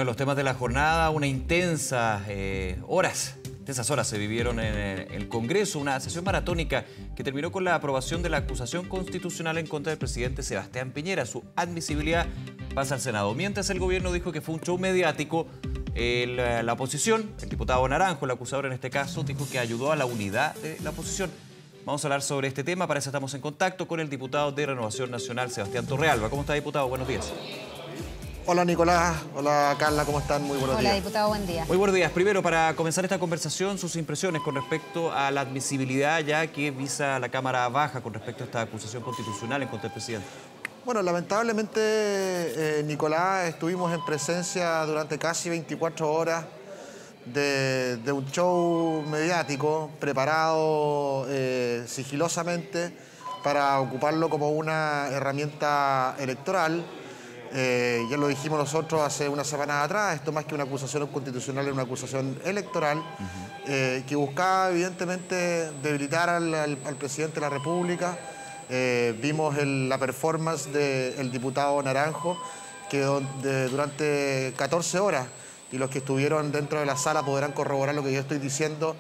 de los temas de la jornada, intensas horas se vivieron en el Congreso, una sesión maratónica que terminó con la aprobación de la acusación constitucional en contra del presidente Sebastián Piñera. Su admisibilidad pasa al Senado. Mientras el gobierno dijo que fue un show mediático, la oposición, el diputado Naranjo, el acusador en este caso, dijo que ayudó a la unidad de la oposición. Vamos a hablar sobre este tema, para eso estamos en contacto con el diputado de Renovación Nacional, Sebastián Torrealba. ¿Cómo está, diputado? Buenos días. Hola, Nicolás. Hola, Carla. ¿Cómo están? Muy buenos días. Hola, diputado. Buen día. Muy buenos días. Primero, para comenzar esta conversación, sus impresiones con respecto a la admisibilidad ya que visa la Cámara Baja con respecto a esta acusación constitucional en contra del presidente. Bueno, lamentablemente, Nicolás, estuvimos en presencia durante casi 24 horas de un show mediático preparado sigilosamente para ocuparlo como una herramienta electoral. Ya lo dijimos nosotros hace unas semanas atrás, esto más que una acusación constitucional es una acusación electoral que buscaba evidentemente debilitar al presidente de la República. Vimos la performance del diputado Naranjo, que durante 14 horas, y los que estuvieron dentro de la sala podrán corroborar lo que yo estoy diciendo,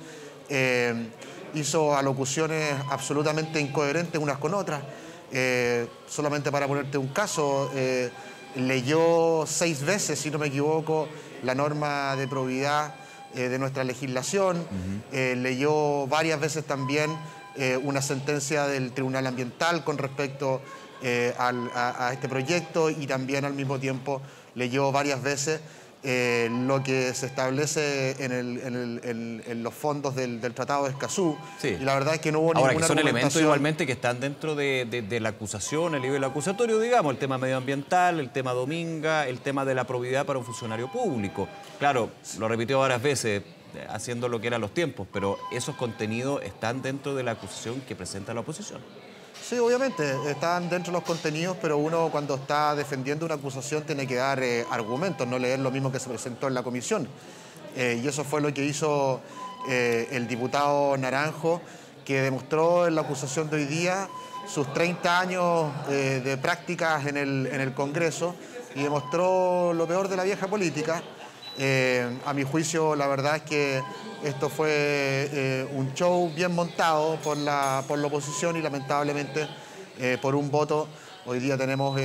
hizo alocuciones absolutamente incoherentes unas con otras. Solamente para ponerte un caso, leyó 6 veces, si no me equivoco, la norma de probidad de nuestra legislación. Leyó varias veces también una sentencia del Tribunal Ambiental con respecto a este proyecto, y también al mismo tiempo leyó varias veces lo que se establece en los fondos del Tratado de Escazú. Sí. Y la verdad es que no hubo ninguna que son elementos argumentación. igualmente que están dentro de la acusación, el nivel acusatorio, digamos, el tema medioambiental, el tema Dominga, el tema de la probidad para un funcionario público. Claro, lo repitió varias veces, haciendo lo que eran los tiempos, pero esos contenidos están dentro de la acusación que presenta la oposición. Sí, obviamente, están dentro de los contenidos, pero uno cuando está defendiendo una acusación tiene que dar argumentos, no leer lo mismo que se presentó en la comisión. Y eso fue lo que hizo el diputado Naranjo, que demostró en la acusación de hoy día sus 30 años de prácticas en el Congreso, y demostró lo peor de la vieja política. A mi juicio, la verdad es que esto fue un show bien montado por la oposición, y lamentablemente por un voto hoy día tenemos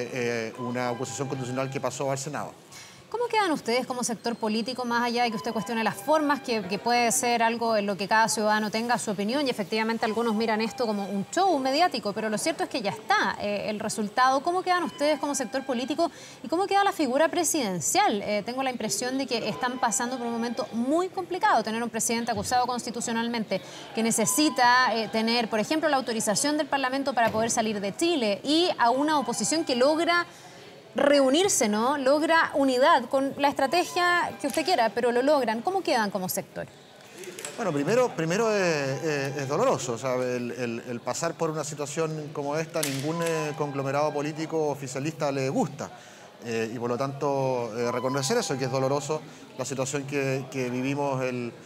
una acusación constitucional que pasó al Senado. ¿Cómo quedan ustedes como sector político, más allá de que usted cuestione las formas, que puede ser algo en lo que cada ciudadano tenga su opinión, y efectivamente algunos miran esto como un show mediático, pero lo cierto es que ya está el resultado? ¿Cómo quedan ustedes como sector político y cómo queda la figura presidencial? Tengo la impresión de que están pasando por un momento muy complicado, tener un presidente acusado constitucionalmente, que necesita tener, por ejemplo, la autorización del Parlamento para poder salir de Chile, y a una oposición que logra reunirse, ¿no? Logra unidad con la estrategia que usted quiera, pero lo logran. ¿Cómo quedan como sector? Bueno, primero es doloroso, ¿sabe? El pasar por una situación como esta, ningún conglomerado político oficialista le gusta. Y por lo tanto, reconocer eso, que es doloroso la situación que vivimos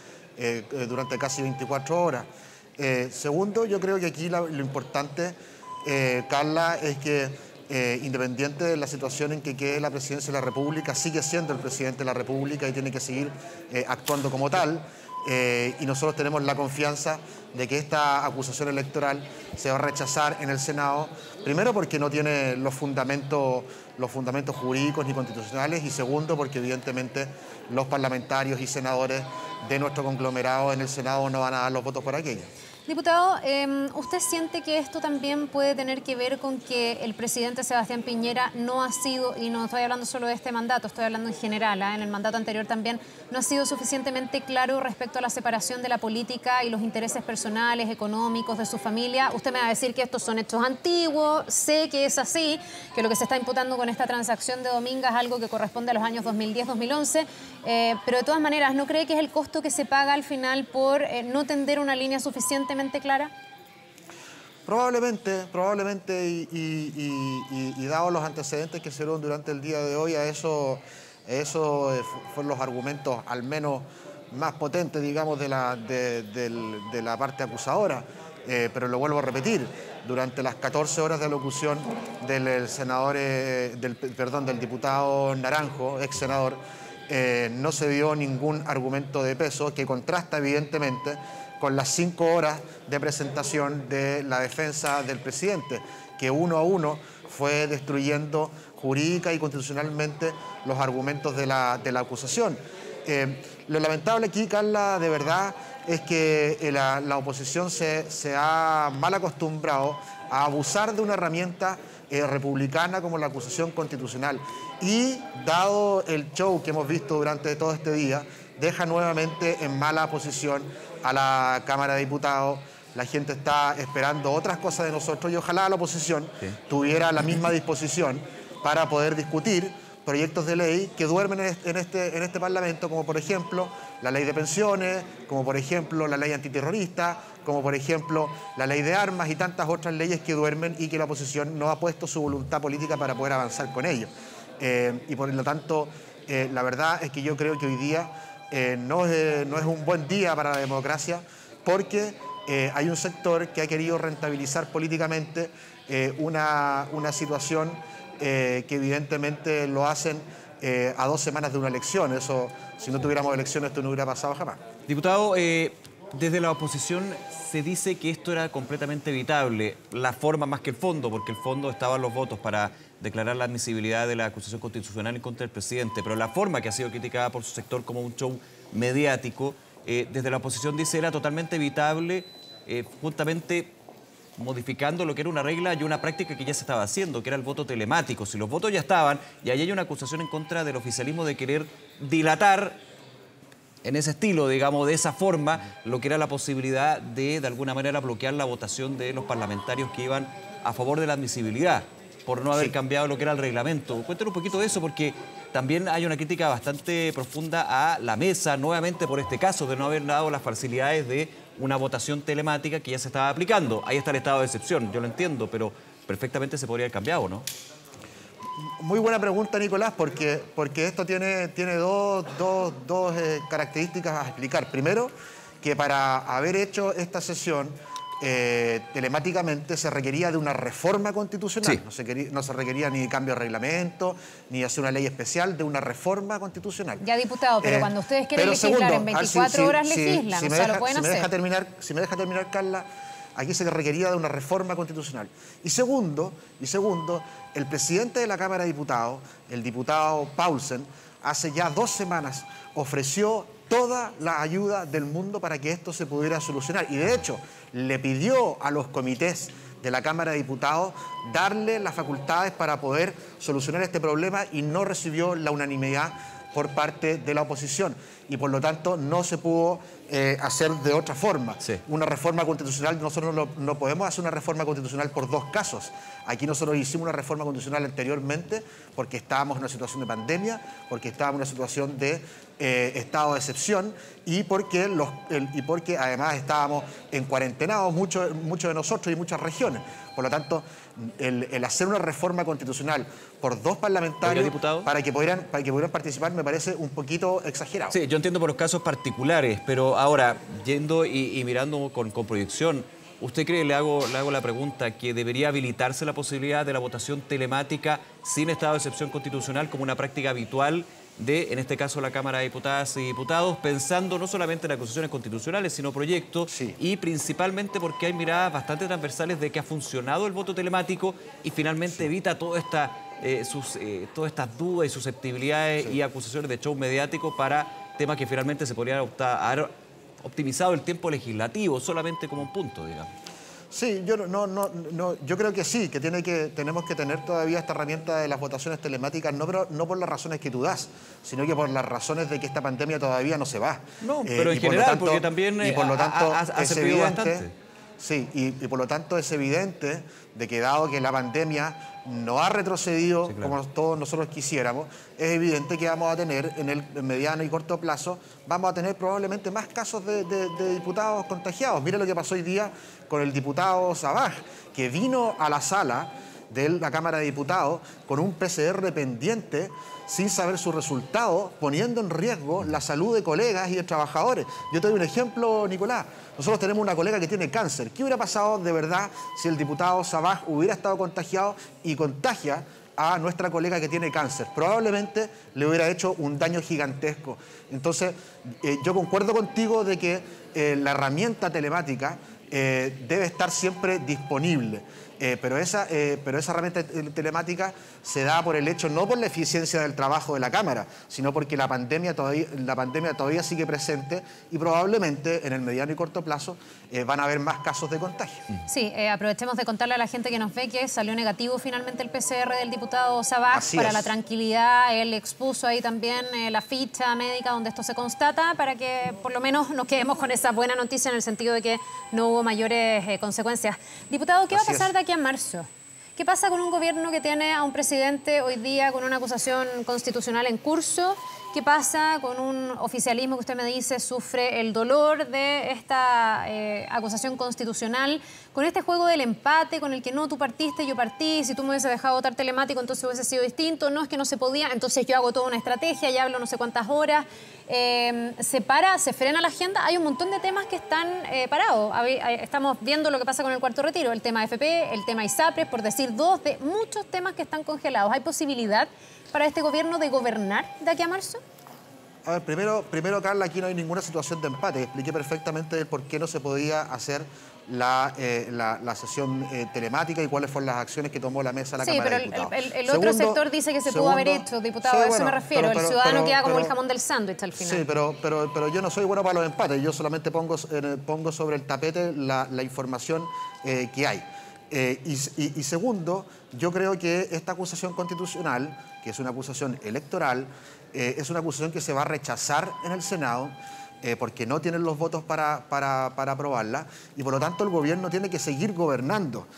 durante casi 24 horas. Segundo, yo creo que aquí lo importante, Carla, es que independiente de la situación en que quede la presidencia de la República, sigue siendo el presidente de la República y tiene que seguir actuando como tal. Y nosotros tenemos la confianza de que esta acusación electoral se va a rechazar en el Senado, primero porque no tiene los fundamentos jurídicos ni constitucionales, y segundo porque evidentemente los parlamentarios y senadores de nuestro conglomerado en el Senado no van a dar los votos por aquello. Diputado, ¿usted siente que esto también puede tener que ver con que el presidente Sebastián Piñera no ha sido, y no estoy hablando solo de este mandato, estoy hablando en general, en el mandato anterior también, no ha sido suficientemente claro respecto a la separación de la política y los intereses personales, económicos de su familia? Usted me va a decir que estos son hechos antiguos, sé que es así, que lo que se está imputando con esta transacción de Dominga es algo que corresponde a los años 2010-2011, pero de todas maneras, ¿no cree que es el costo que se paga al final por no tender una línea suficientemente clara? Probablemente, y dados los antecedentes que se dieron durante el día de hoy, eso fueron los argumentos al menos más potentes, digamos, de la parte acusadora. Pero lo vuelvo a repetir, durante las 14 horas de locución del diputado Naranjo, ex senador, no se dio ningún argumento de peso que contrasta evidentemente con las 5 horas de presentación de la defensa del presidente, que uno a uno fue destruyendo jurídica y constitucionalmente los argumentos de la acusación. Lo lamentable aquí, Carla, de verdad, es que la oposición se ha mal acostumbrado a abusar de una herramienta republicana como la acusación constitucional. Y dado el show que hemos visto durante todo este día, deja nuevamente en mala posición a la Cámara de Diputados. La gente está esperando otras cosas de nosotros y ojalá la oposición tuviera la misma disposición para poder discutir proyectos de ley que duermen en este Parlamento, como por ejemplo la ley de pensiones, como por ejemplo la ley antiterrorista, como por ejemplo la ley de armas y tantas otras leyes que duermen y que la oposición no ha puesto su voluntad política para poder avanzar con ello. Y por lo tanto, la verdad es que yo creo que hoy día no es un buen día para la democracia, porque hay un sector que ha querido rentabilizar políticamente una situación que evidentemente lo hacen a 2 semanas de una elección. Eso, si no tuviéramos elecciones, esto no hubiera pasado jamás. Diputado, desde la oposición se dice que esto era completamente evitable, la forma más que el fondo, porque el fondo estaban los votos para declarar la admisibilidad de la acusación constitucional en contra del presidente, pero la forma que ha sido criticada por su sector como un show mediático, desde la oposición dice era totalmente evitable, justamente modificando lo que era una regla y una práctica que ya se estaba haciendo, que era el voto telemático. Si los votos ya estaban, y ahí hay una acusación en contra del oficialismo de querer dilatar en ese estilo, digamos, de esa forma, lo que era la posibilidad de alguna manera, bloquear la votación de los parlamentarios que iban a favor de la admisibilidad, por no haber cambiado lo que era el reglamento. Cuéntanos un poquito de eso, porque también hay una crítica bastante profunda a la mesa, nuevamente por este caso, de no haber dado las facilidades de una votación telemática que ya se estaba aplicando. Ahí está el estado de excepción, yo lo entiendo, pero perfectamente se podría haber cambiado, ¿no? Muy buena pregunta, Nicolás, porque esto tiene dos características a explicar. Primero, que para haber hecho esta sesión telemáticamente se requería de una reforma constitucional. Sí. No se requería ni cambio de reglamento, ni hacer una ley especial, de una reforma constitucional. Ya, diputado, pero cuando ustedes quieren legislar en 24 horas legislan, o sea, lo pueden hacer. Si me deja terminar, Carla, aquí se requería de una reforma constitucional. Y segundo, el presidente de la Cámara de Diputados, el diputado Paulsen, hace ya 2 semanas ofreció toda la ayuda del mundo para que esto se pudiera solucionar. Y de hecho, le pidió a los comités de la Cámara de Diputados darle las facultades para poder solucionar este problema y no recibió la unanimidad por parte de la oposición. Y por lo tanto no se pudo hacer de otra forma. Sí. Una reforma constitucional, nosotros no podemos hacer una reforma constitucional por 2 casos. Aquí nosotros hicimos una reforma constitucional anteriormente porque estábamos en una situación de pandemia, porque estábamos en una situación de estado de excepción y porque además estábamos en cuarentenados muchos de nosotros y muchas regiones. Por lo tanto, el hacer una reforma constitucional por 2 parlamentarios para que pudieran participar me parece un poquito exagerado. Sí, yo entiendo por los casos particulares, pero ahora, yendo y mirando con proyección, ¿usted cree, le hago la pregunta, que debería habilitarse la posibilidad de la votación telemática sin estado de excepción constitucional como una práctica habitual de, en este caso, la Cámara de Diputadas y Diputados, pensando no solamente en acusaciones constitucionales, sino proyectos, y principalmente porque hay miradas bastante transversales de que ha funcionado el voto telemático y finalmente evita todas estas dudas y susceptibilidades y acusaciones de show mediático para temas que finalmente se podrían haber optimizado el tiempo legislativo, solamente como un punto, digamos. Sí, yo creo que sí, que tenemos que tener todavía esta herramienta de las votaciones telemáticas, no por las razones que tú das, sino que por las razones de que esta pandemia todavía no se va. No, pero en general, porque también ha servido bastante. Sí, y por lo tanto es evidente de que dado que la pandemia no ha retrocedido como todos nosotros quisiéramos, es evidente que vamos a tener en el mediano y corto plazo, vamos a tener probablemente más casos de diputados contagiados. Mira lo que pasó hoy día con el diputado Sabaj, que vino a la sala de la Cámara de Diputados con un PCR pendiente sin saber su resultado, poniendo en riesgo la salud de colegas y de trabajadores. Yo te doy un ejemplo, Nicolás. Nosotros tenemos una colega que tiene cáncer. ¿Qué hubiera pasado de verdad si el diputado Sabaj hubiera estado contagiado y contagia a nuestra colega que tiene cáncer. Probablemente le hubiera hecho un daño gigantesco. Entonces, yo concuerdo contigo de que la herramienta telemática debe estar siempre disponible. Pero esa herramienta telemática se da por el hecho, no por la eficiencia del trabajo de la Cámara, sino porque la pandemia todavía sigue presente y probablemente en el mediano y corto plazo van a haber más casos de contagio. Sí, aprovechemos de contarle a la gente que nos ve que salió negativo finalmente el PCR del diputado Sabac. Para la tranquilidad, él expuso ahí también la ficha médica donde esto se constata, para que por lo menos nos quedemos con esa buena noticia en el sentido de que no hubo mayores consecuencias. Diputado, ¿qué va a pasar de aquí a marzo? ¿Qué pasa con un gobierno que tiene a un presidente hoy día con una acusación constitucional en curso? ¿Qué pasa con un oficialismo que usted me dice sufre el dolor de esta acusación constitucional? Con este juego del empate, con el que no, tú partiste, yo partí, si tú me hubiese dejado votar telemático, entonces hubiese sido distinto. No, es que no se podía, entonces yo hago toda una estrategia, ya hablo no sé cuántas horas. Se frena la agenda. Hay un montón de temas que están parados. Estamos viendo lo que pasa con el cuarto retiro, el tema FP, el tema ISAPRES, por decir dos de muchos temas que están congelados. ¿Hay posibilidad para este gobierno de gobernar de aquí a marzo? A ver, primero, Carla, aquí no hay ninguna situación de empate. Expliqué perfectamente por qué no se podía hacer la sesión telemática y cuáles fueron las acciones que tomó la mesa de la Cámara de Diputados. Sí, pero el otro sector dice que se pudo haber hecho, diputado, a eso me refiero. El ciudadano queda como el jamón del sándwich al final. Sí, pero yo no soy bueno para los empates. Yo solamente pongo sobre el tapete la información que hay. Y segundo, yo creo que esta acusación constitucional, que es una acusación electoral, es una acusación que se va a rechazar en el Senado porque no tienen los votos para aprobarla y por lo tanto el gobierno tiene que seguir gobernando.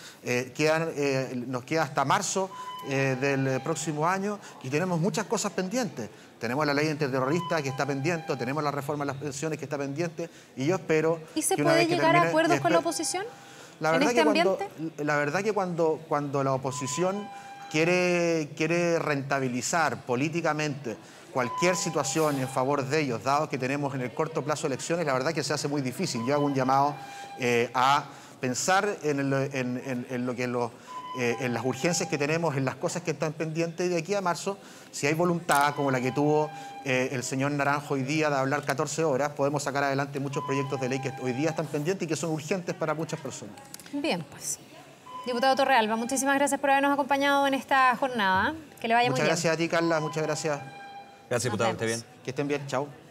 Nos queda hasta marzo del próximo año y tenemos muchas cosas pendientes. Tenemos la ley antiterrorista que está pendiente, tenemos la reforma de las pensiones que está pendiente y yo espero... ¿Y se puede llegar a acuerdos con la oposición en este ambiente? La verdad que cuando la oposición quiere rentabilizar políticamente cualquier situación en favor de ellos, dado que tenemos en el corto plazo elecciones, la verdad que se hace muy difícil. Yo hago un llamado a pensar en las urgencias que tenemos, en las cosas que están pendientes y de aquí a marzo, si hay voluntad como la que tuvo el señor Naranjo hoy día de hablar 14 horas, podemos sacar adelante muchos proyectos de ley que hoy día están pendientes y que son urgentes para muchas personas. Bien, pues. Diputado Torrealba, muchísimas gracias por habernos acompañado en esta jornada. Que le vaya muy bien. Muchas gracias a ti, Carla. Muchas gracias. Gracias, diputado. Que esté bien. Que estén bien. Chao.